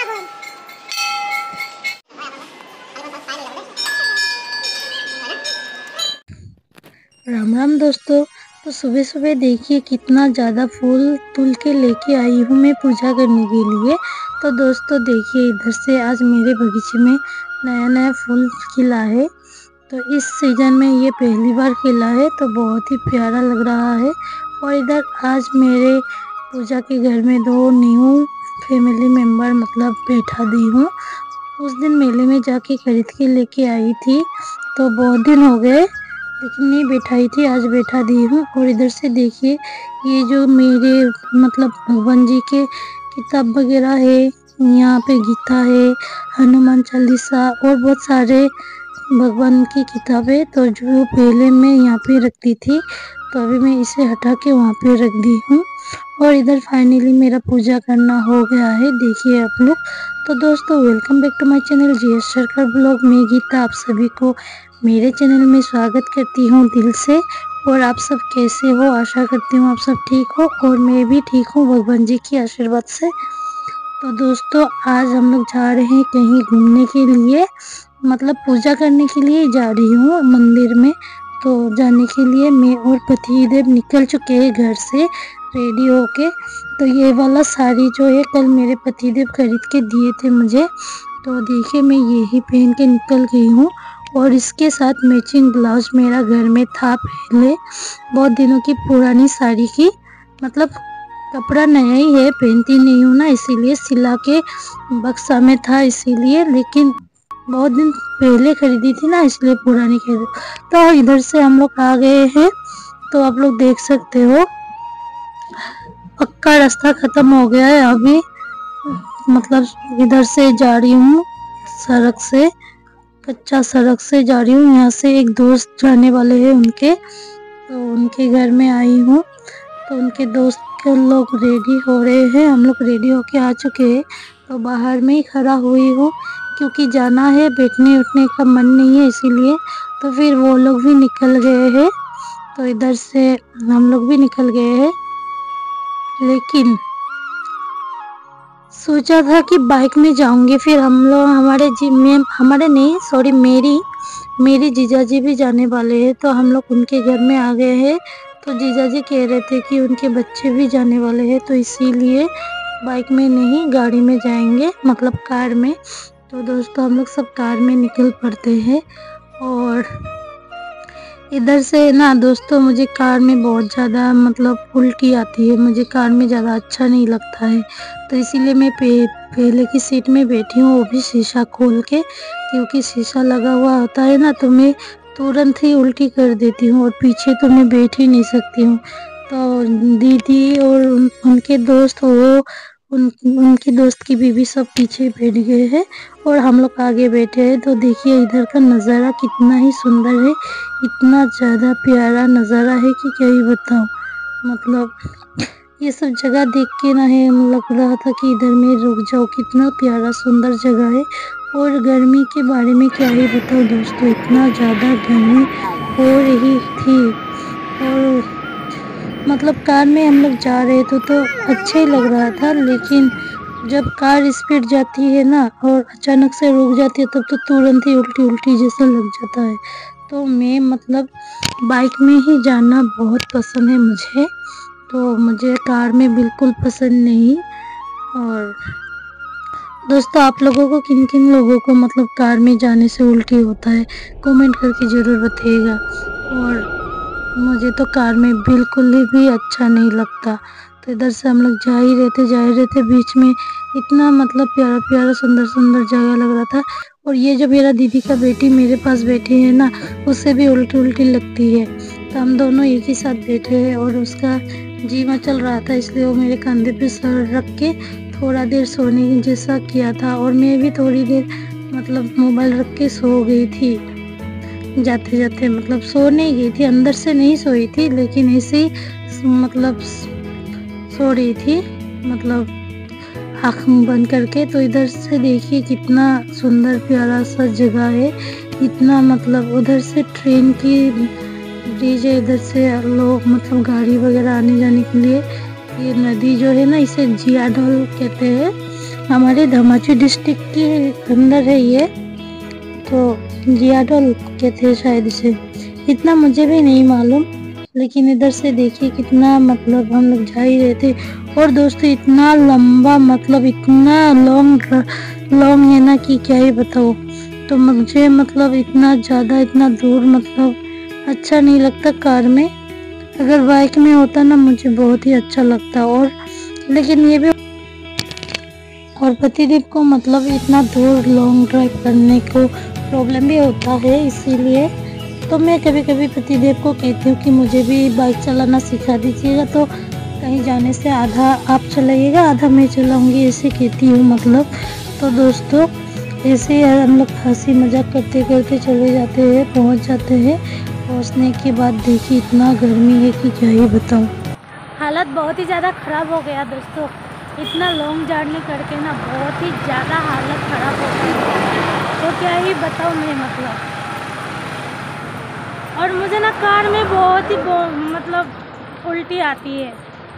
राम राम दोस्तों। तो सुबह सुबह देखिए कितना ज़्यादा फूल तुल के लेके आई हूँ मैं पूजा करने के लिए। तो दोस्तों देखिए इधर से आज मेरे बगीचे में नया नया फूल खिला है। तो इस सीज़न में ये पहली बार खिला है तो बहुत ही प्यारा लग रहा है। और इधर आज मेरे पूजा के घर में 2 न्यू फैमिली मेम्बर मतलब बैठा दी हूँ। उस दिन मेले में जाके खरीद के लेके आई थी तो बहुत दिन हो गए लेकिन नहीं बैठाई थी, आज बैठा दी हूँ। और इधर से देखिए ये जो मेरे मतलब भगवान जी के किताब वगैरह है, यहाँ पे गीता है, हनुमान चालीसा और बहुत सारे भगवान की किताबें तो जो पहले मैं यहाँ पे रखती थी तो अभी मैं इसे हटा के वहाँ पे रख दी हूँ। और इधर फाइनली मेरा पूजा करना हो गया है, देखिए आप लोग। तो दोस्तों welcome back to my channel GS Sarkar blog में गीता। आप सभी को मेरे चैनल में स्वागत करती हूँ दिल से। और आप सब कैसे हो, आशा करती हूँ आप सब ठीक हो और मैं भी ठीक हूँ भगवान जी की आशीर्वाद से। तो दोस्तों आज हम लोग जा रहे हैं कहीं घूमने के लिए, मतलब पूजा करने के लिए जा रही हूँ मंदिर में। तो जाने के लिए मैं और पतिदेव निकल चुके हैं घर से रेडी होके। तो ये वाला साड़ी जो है कल मेरे पतिदेव खरीद के दिए थे मुझे, तो देखिए मैं यही पहन के निकल गई हूँ। और इसके साथ मैचिंग ब्लाउज मेरा घर में था पहले, बहुत दिनों की पुरानी साड़ी की, मतलब कपड़ा नया ही है, पहनती नहीं हूँ ना इसीलिए, सिला के बक्सा में था इसीलिए, लेकिन बहुत दिन पहले खरीदी थी ना इसलिए पुरानी खरीदी। तो इधर से हम लोग आ गए हैं, तो आप लोग देख सकते हो पक्का रास्ता खत्म हो गया है अभी, मतलब इधर से जा रही हूँ सड़क से, कच्चा सड़क से जा रही हूँ। यहाँ से एक दोस्त जाने वाले हैं उनके, तो उनके घर में आई हूँ। तो उनके दोस्त के लोग रेडी हो रहे हैं, हम लोग रेडी होके आ चुके हैं। तो बाहर में ही खड़ा हुई हूँ क्योंकि जाना है, बैठने उठने का मन नहीं है इसीलिए। तो फिर वो लोग भी निकल गए हैं, तो इधर से हम लोग भी निकल गए हैं। लेकिन सोचा था कि बाइक में जाऊंगे, फिर हम लोग हमारे जिम में हमारे नहीं सॉरी मेरी जीजाजी भी जाने वाले हैं, तो हम लोग उनके घर में आ गए हैं। तो जीजाजी कह रहे थे कि उनके बच्चे भी जाने वाले हैं, तो इसीलिए बाइक में नहीं गाड़ी में जाएंगे, मतलब कार में। तो दोस्तों हम लोग सब कार में निकल पड़ते हैं। और इधर से ना दोस्तों मुझे कार में बहुत ज़्यादा मतलब उल्टी आती है, मुझे कार में ज़्यादा अच्छा नहीं लगता है। तो इसीलिए मैं पहले की सीट में बैठी हूँ, वो भी शीशा खोल के, क्योंकि शीशा लगा हुआ होता है ना तो मैं तुरंत ही उल्टी कर देती हूँ और पीछे तो मैं बैठ ही नहीं सकती हूँ। तो दीदी और उनके दोस्त वो उनकी दोस्त की बीवी सब पीछे बैठ गए हैं और हम लोग आगे बैठे हैं। तो देखिए इधर का नज़ारा कितना ही सुंदर है, इतना ज़्यादा प्यारा नज़ारा है कि क्या ही बताऊँ। मतलब ये सब जगह देख के ना है लग रहा था कि इधर में रुक जाओ, कितना प्यारा सुंदर जगह है। और गर्मी के बारे में क्या ही बताऊँ दोस्तों, इतना ज़्यादा गर्मी हो रही थी। और मतलब कार में हम लोग जा रहे थे तो अच्छा ही लग रहा था, लेकिन जब कार स्पीड जाती है ना और अचानक से रुक जाती है तब तो तुरंत ही उल्टी उल्टी जैसा लग जाता है। तो मैं मतलब बाइक में ही जाना बहुत पसंद है मुझे, तो मुझे कार में बिल्कुल पसंद नहीं। और दोस्तों आप लोगों को किन किन लोगों को मतलब कार में जाने से उल्टी होता है कमेंट करके ज़रूर बताइएगा। और मुझे तो कार में बिल्कुल ही भी अच्छा नहीं लगता। तो इधर से हम लोग जा ही रहे थे बीच में इतना मतलब प्यारा प्यारा सुंदर सुंदर जगह लग रहा था। और ये जो मेरा दीदी का बेटी मेरे पास बैठी है ना, उससे भी उल्टी उल्टी लगती है। तो हम दोनों एक ही साथ बैठे हैं और उसका जीवा चल रहा था इसलिए वो मेरे कंधे पे सर रख के थोड़ा देर सोने जैसा किया था, और मैं भी थोड़ी देर मतलब मोबाइल रख के सो गई थी जाते जाते, मतलब सो नहीं गई थी, अंदर से नहीं सोई थी लेकिन ऐसे ही मतलब सो रही थी, मतलब आँख बंद करके। तो इधर से देखिए कितना सुंदर प्यारा सा जगह है, इतना मतलब उधर से ट्रेन की ब्रिज है, इधर से लोग मतलब गाड़ी वगैरह आने जाने के लिए। ये नदी जो है ना इसे जियाडोल कहते हैं, हमारे धमाजी डिस्ट्रिक्ट के अंदर है ये, तो जियाडोल कहते हैं शायद इसे, इतना मुझे भी नहीं मालूम। लेकिन इधर से देखिए कितना मतलब हम लोग जा ही रहे थे। और दोस्तों इतना लंबा मतलब इतना लॉन्ग है ना कि क्या ही बताओ। तो मुझे मतलब इतना ज़्यादा इतना दूर मतलब अच्छा नहीं लगता कार में। अगर बाइक में होता ना मुझे बहुत ही अच्छा लगता। और लेकिन ये भी और पतिदेव को मतलब इतना दूर लॉन्ग ड्राइव करने को प्रॉब्लम भी होता है, इसीलिए तो मैं कभी कभी पतिदेव को कहती हूँ कि मुझे भी बाइक चलाना सिखा दीजिएगा, तो कहीं जाने से आधा आप चलाइएगा आधा मैं चलाऊंगी, ऐसे कहती हूँ मतलब। तो दोस्तों ऐसे ही हम लोग हंसी मजाक करते करते चले जाते हैं, पहुँच जाते हैं। पहुँचने के बाद देखिए इतना गर्मी है कि क्या ही बताऊँ, हालत बहुत ही ज़्यादा ख़राब हो गया दोस्तों। इतना लॉन्ग जर्नी करके ना बहुत ही ज़्यादा हालत ख़राब हो गई, तो क्या ही बताऊँ मैं मतलब। और मुझे ना कार में बहुत ही मतलब उल्टी आती है।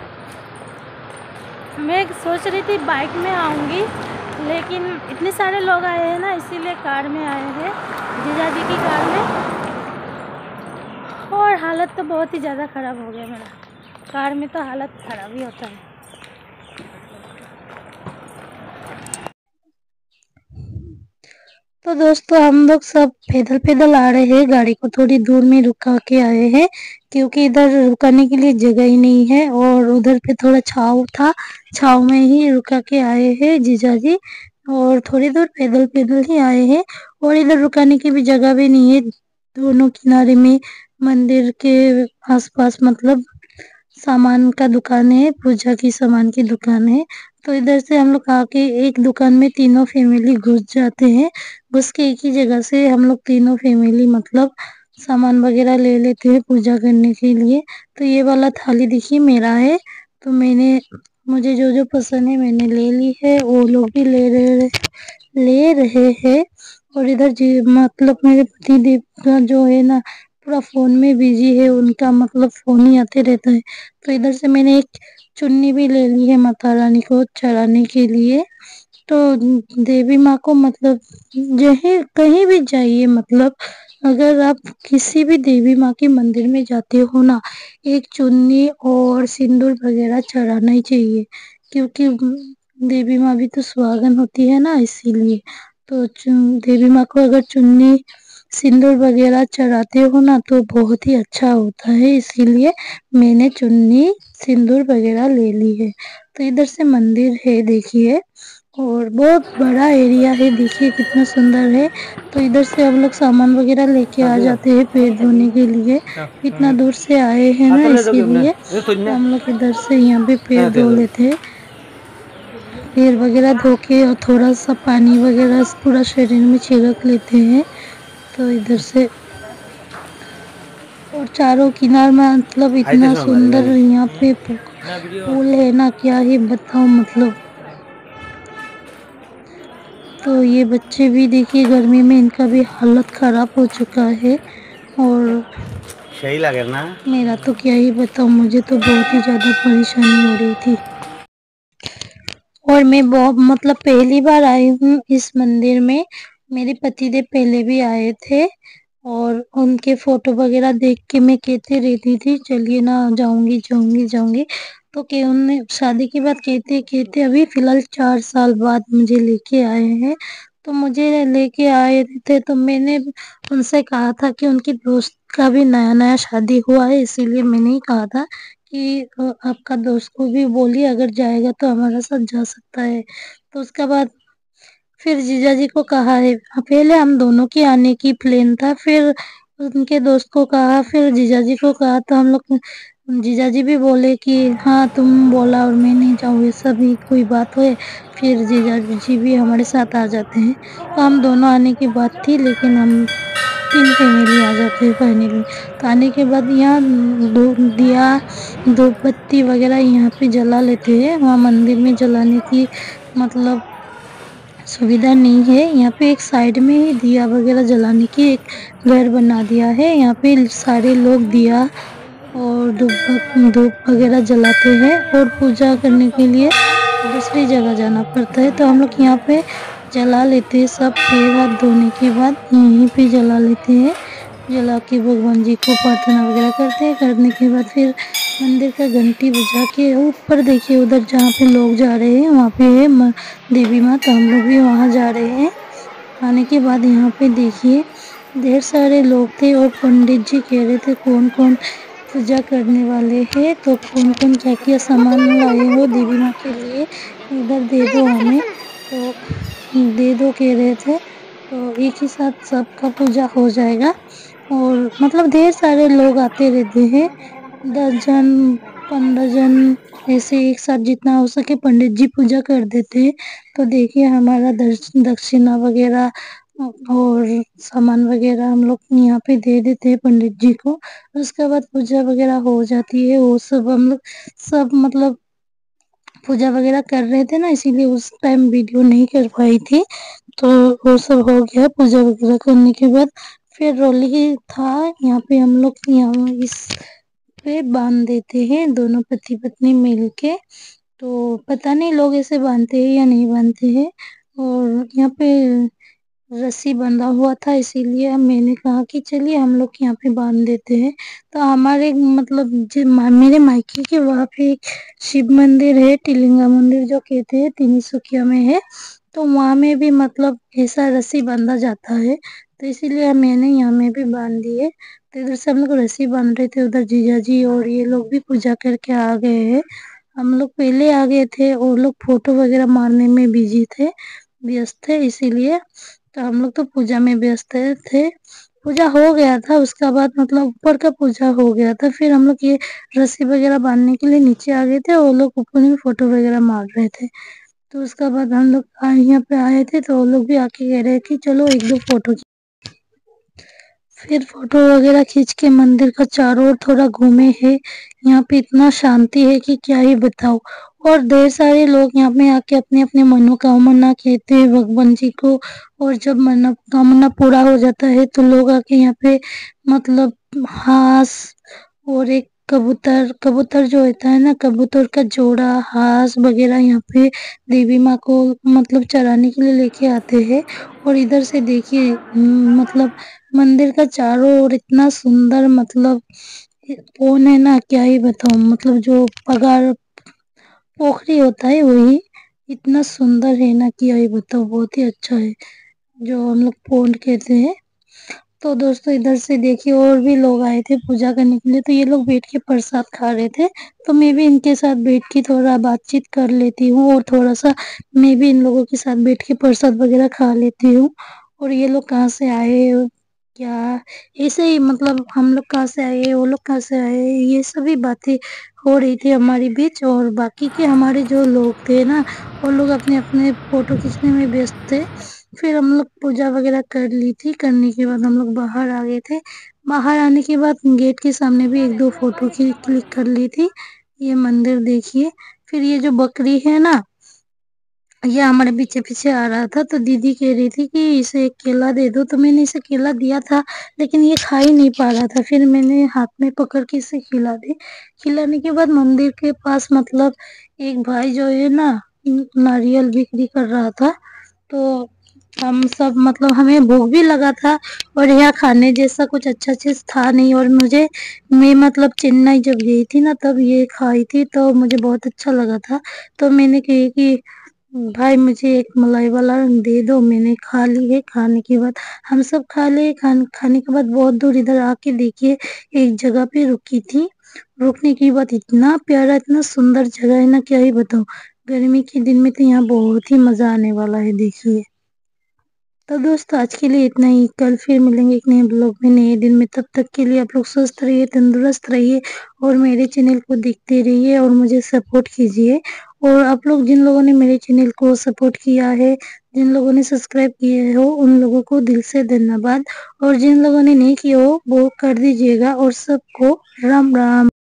मैं सोच रही थी बाइक में आऊँगी, लेकिन इतने सारे लोग आए हैं ना इसीलिए कार में आए हैं, जीजा जी की कार में। और हालत तो बहुत ही ज़्यादा ख़राब हो गया मेरा, कार में तो हालत ख़राब ही होता है। तो दोस्तों हम लोग सब पैदल पैदल आ रहे हैं, गाड़ी को थोड़ी दूर में रुका के आए हैं क्योंकि इधर रुकाने के लिए जगह ही नहीं है। और उधर पे थोड़ा छाव था, छाव में ही रुका के आए हैं जीजा जी। और थोड़ी दूर पैदल पैदल ही आए हैं, और इधर रुकाने की भी जगह भी नहीं है। दोनों किनारे में मंदिर के आसपास मतलब सामान का दुकान है, पूजा की सामान की दुकान है। तो इधर से हम लोग आके एक दुकान में तीनों फैमिली घुस जाते हैं। घुस के एक ही जगह से हम लोग तीनों फैमिली मतलब सामान वगैरह ले लेते हैं पूजा करने के लिए। तो ये वाला थाली देखिए मेरा है, तो मैंने मुझे जो जो पसंद है मैंने ले ली है, वो लोग भी ले रहे हैं। और इधर जी मतलब मेरे पति देव का जो है ना पूरा फोन में बिजी है, उनका मतलब फोन ही आते रहता है। तो इधर से मैंने एक चुन्नी भी ले ली है माता रानी को चढ़ाने के लिए। तो देवी माँ को मतलब जहीं कहीं भी जाइए मतलब अगर आप किसी भी देवी माँ के मंदिर में जाते हो ना, एक चुन्नी और सिंदूर वगैरह चढ़ाना ही चाहिए, क्योंकि देवी माँ भी तो सुहागन होती है ना, इसीलिए। तो देवी माँ को अगर चुन्नी सिंदूर वगैरह चढ़ाते हो ना तो बहुत ही अच्छा होता है, इसीलिए मैंने चुन्नी सिंदूर वगैरह ले ली है। तो इधर से मंदिर है देखिए, और बहुत बड़ा एरिया है, देखिए कितना सुंदर है। तो इधर से हम लोग सामान वगैरह लेके आ जाते हैं पैर धोने के लिए, इतना दूर से आए हैं ना इसीलिए। तो हम लोग इधर से यहाँ पे पैर धो लेते हैं, पैर वगैरह धो के और थोड़ा सा पानी वगैरह पूरा शरीर में छिड़क लेते हैं। तो इधर से और चारों किनार में मतलब इतना सुंदर यहाँ पे पुल है ना, क्या ही बताऊं मतलब। तो ये बच्चे भी देखिए गर्मी में इनका भी हालत खराब हो चुका है, और सही लगे ना, मेरा तो क्या ही बताऊं, मुझे तो बहुत ही ज्यादा परेशानी हो रही थी। और मैं बहुत मतलब पहली बार आई हूँ इस मंदिर में, मेरे पतिदेव पहले भी आए थे, और उनके फोटो वगैरह देख के मैं कहती रहती थी चलिए ना जाऊंगी जाऊंगी जाऊंगी। तो कि उनने शादी की बात कहते कहते अभी फिलहाल 4 साल बाद मुझे लेके आए हैं। तो मुझे लेके आए थे तो मैंने उनसे कहा था कि उनकी दोस्त का भी नया नया शादी हुआ है, इसीलिए मैंने ही कहा था कि आपका दोस्त को भी बोलिए अगर जाएगा तो हमारे साथ जा सकता है। तो उसके बाद फिर जीजा जी को कहा है, पहले हम दोनों के आने की प्लान था, फिर उनके दोस्त को कहा, फिर जीजा जी को कहा, तो हम लोग जीजा जी भी बोले कि हाँ तुम बोला और मैं नहीं जाऊँ ऐसा भी कोई बात हो। फिर जीजा जी भी हमारे साथ आ जाते हैं। तो हम दोनों आने की बात थी, लेकिन हम 3 फैमिली आ जाते हैं फाइनली। तो आने के बाद यहाँ दिया धूप बत्ती वगैरह यहाँ पे जला लेते हैं, वहाँ मंदिर में जलाने की मतलब सुविधा नहीं है। यहाँ पे एक साइड में ही दिया वगैरह जलाने की एक घर बना दिया है, यहाँ पे सारे लोग दिया और धूप वगैरह जलाते हैं और पूजा करने के लिए दूसरी जगह जाना पड़ता है। तो हम लोग यहाँ पे जला लेते हैं, सब पैर हाथ धोने के बाद यहीं पे जला लेते हैं। जला के भगवान जी को प्रार्थना वगैरह करते हैं। करने के बाद फिर मंदिर का घंटी बजा के ऊपर देखिए, उधर जहाँ पे लोग जा रहे हैं वहाँ पे है देवी माँ, तो हम लोग भी वहाँ जा रहे हैं। आने के बाद यहाँ पे देखिए ढेर सारे लोग थे और पंडित जी कह रहे थे कौन कौन पूजा करने वाले हैं, तो कौन कौन क्या क्या सामान लाए हो देवी माँ के लिए इधर दे दो हमें, तो दे दो कह रहे थे। तो एक ही साथ सबका पूजा हो जाएगा। और मतलब ढेर सारे लोग आते रहते हैं, 10 जन 15 जन ऐसे एक साथ जितना हो सके पंडित जी पूजा कर देते हैं। तो देखिए हमारा दक्षिणा वगैरह और सामान वगैरह हम लोग यहाँ पे दे देते हैं पंडित जी को। उसके बाद पूजा वगैरह हो जाती है। वो सब हम लोग सब मतलब पूजा वगैरह कर रहे थे ना, इसीलिए उस टाइम वीडियो नहीं कर पाई थी। तो वो सब हो गया पूजा वगैरह करने के बाद फिर रोली था यहाँ पे, हम लोग यहाँ इस पे बांध देते हैं दोनों पति पत्नी मिलके। तो पता नहीं लोग ऐसे बांधते हैं या नहीं बांधते हैं। और यहाँ पे रस्सी बंधा हुआ था, इसीलिए मैंने कहा कि चलिए हम लोग यहाँ पे बांध देते हैं। तो हमारे मतलब मेरे मायके के वहाँ पे एक शिव मंदिर है, टिलिंगा मंदिर जो कहते हैं, तिनसुकिया में है। तो वहाँ में भी मतलब ऐसा रस्सी बांधा जाता है, तो इसीलिए मैंने यहाँ में भी बांध दी है। तो इधर से हम लोग रस्सी बांध रहे थे, उधर जीजा जी और ये लोग भी पूजा करके आ गए हैं। हम लोग पहले आ गए थे और लोग फोटो वगैरह मारने में बिजी थे, व्यस्त थे, इसीलिए तो हम लोग तो पूजा में व्यस्त थे। पूजा हो गया था, उसका बाद मतलब ऊपर का पूजा हो गया था, फिर हम लोग ये रस्सी वगैरह बांधने के लिए नीचे आ गए थे और लोग ऊपर में फोटो वगैरह मार रहे थे। तो उसका बाद हम लोग यहाँ पे आए थे, तो वो लोग भी आके कह रहे कि चलो एक दो फोटो। फिर फोटो वगैरह खींच के मंदिर का चारों ओर थोड़ा घूमे हैं। यहाँ पे इतना शांति है कि क्या ही बताओ। और ढेर सारे लोग यहाँ पे आके अपने अपने मनोकामना कहते हैं भगवान जी को। और जब मनोकामना पूरा हो जाता है तो लोग आके यहाँ पे मतलब हांस और एक कबूतर कबूतर जो होता है ना, कबूतर का जोड़ा हांस वगैरह यहाँ पे देवी माँ को मतलब चराने के लिए लेके आते हैं। और इधर से देखिए मतलब मंदिर का चारों ओर इतना सुंदर मतलब कौन है ना, क्या ही बताऊं, मतलब जो पगार पोखरी होता है वही इतना सुंदर है ना, क्या ही बताऊं, बहुत ही अच्छा है, जो हम लोग पोंड कहते हैं। तो दोस्तों इधर से देखिए और भी लोग आए थे पूजा करने के लिए, तो ये लोग बैठ के प्रसाद खा रहे थे। तो मैं भी इनके साथ बैठ के थोड़ा बातचीत कर लेती हूँ और थोड़ा सा मैं भी इन लोगों के साथ बैठ के प्रसाद वगैरह खा लेती हूँ। और ये लोग कहाँ से आए क्या, ऐसे ही मतलब हम लोग कहाँ से आए वो लोग कहाँ से आए, ये सभी बातें हो रही थी हमारे बीच। और बाकी के हमारे जो लोग थे ना, वो लोग अपने अपने फोटो खींचने में व्यस्त थे। फिर हम लोग पूजा वगैरह कर ली थी, करने के बाद हम लोग बाहर आ गए थे। बाहर आने के बाद गेट के सामने भी एक दो फोटो क्लिक कर ली थी। ये मंदिर देखिए। फिर ये जो बकरी है ना, ये हमारे पीछे पीछे आ रहा था, तो दीदी कह रही थी कि इसे एक केला दे दो, तो मैंने इसे केला दिया था, लेकिन ये खा ही नहीं पा रहा था। फिर मैंने हाथ में पकड़ के इसे खिला दी। खिलाने के बाद मंदिर के पास मतलब एक भाई जो है ना, नारियल बिक्री कर रहा था। तो हम सब मतलब हमें भूख भी लगा था, और यहाँ खाने जैसा कुछ अच्छा चीज था नहीं। और मैं मतलब चेन्नई जब गई थी ना, तब ये खाई थी, तो मुझे बहुत अच्छा लगा था। तो मैंने कही कि भाई मुझे एक मलाई वाला दे दो। मैंने खा ली है। खाने के बाद हम सब खा लिए। खाने के बाद बहुत दूर इधर आके देखिए एक जगह पे रुकी थी। रुकने की बात, इतना प्यारा इतना सुंदर जगह है ना, क्या ही बताऊं। गर्मी के दिन में तो यहाँ बहुत ही मजा आने वाला है, देखिए। तो दोस्तों आज के लिए इतना ही। कल फिर मिलेंगे एक नए ब्लॉग में नए दिन में। तब तक के लिए आप लोग स्वस्थ रहिए, तंदुरुस्त रहिए, और मेरे चैनल को देखते रहिए और मुझे सपोर्ट कीजिए। और आप लोग जिन लोगों ने मेरे चैनल को सपोर्ट किया है, जिन लोगों ने सब्सक्राइब किए हो, उन लोगों को दिल से धन्यवाद। और जिन लोगों ने नहीं किया हो वो कर दीजिएगा। और सबको राम राम।